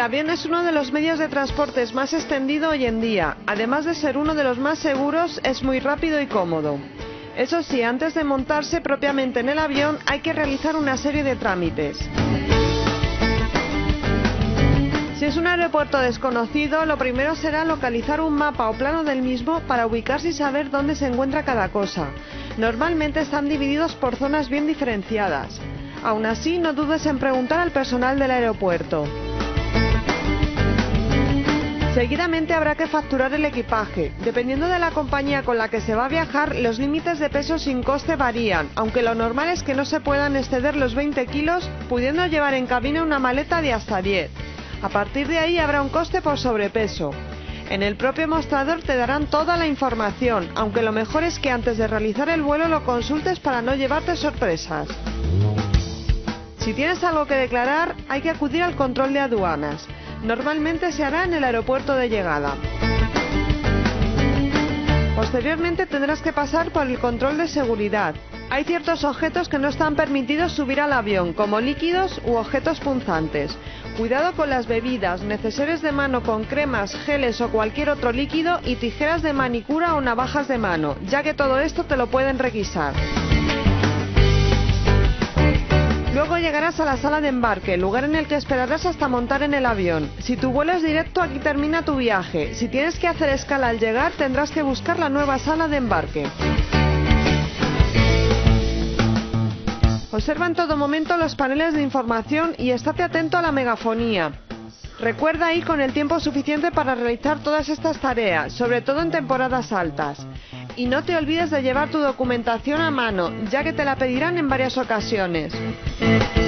avión es uno de los medios de transporte más extendido hoy en día. Además de ser uno de los más seguros, es muy rápido y cómodo. Eso sí, antes de montarse propiamente en el avión hay que realizar una serie de trámites. Si es un aeropuerto desconocido, lo primero será localizar un mapa o plano del mismo para ubicarse y saber dónde se encuentra cada cosa. Normalmente están divididos por zonas bien diferenciadas. Aún así, no dudes en preguntar al personal del aeropuerto. Seguidamente habrá que facturar el equipaje. Dependiendo de la compañía con la que se va a viajar, los límites de peso sin coste varían, aunque lo normal es que no se puedan exceder los 20 kilos, pudiendo llevar en cabina una maleta de hasta 10. A partir de ahí habrá un coste por sobrepeso. En el propio mostrador te darán toda la información, aunque lo mejor es que antes de realizar el vuelo lo consultes para no llevarte sorpresas. Si tienes algo que declarar, hay que acudir al control de aduanas. Normalmente se hará en el aeropuerto de llegada. Posteriormente tendrás que pasar por el control de seguridad. Hay ciertos objetos que no están permitidos subir al avión, como líquidos u objetos punzantes. Cuidado con las bebidas, neceseres de mano con cremas, geles o cualquier otro líquido y tijeras de manicura o navajas de mano, ya que todo esto te lo pueden requisar. Luego llegarás a la sala de embarque, lugar en el que esperarás hasta montar en el avión. Si tu vuelo es directo, aquí termina tu viaje. Si tienes que hacer escala al llegar, tendrás que buscar la nueva sala de embarque. Observa en todo momento los paneles de información y estate atento a la megafonía. Recuerda ir con el tiempo suficiente para realizar todas estas tareas, sobre todo en temporadas altas. Y no te olvides de llevar tu documentación a mano, ya que te la pedirán en varias ocasiones.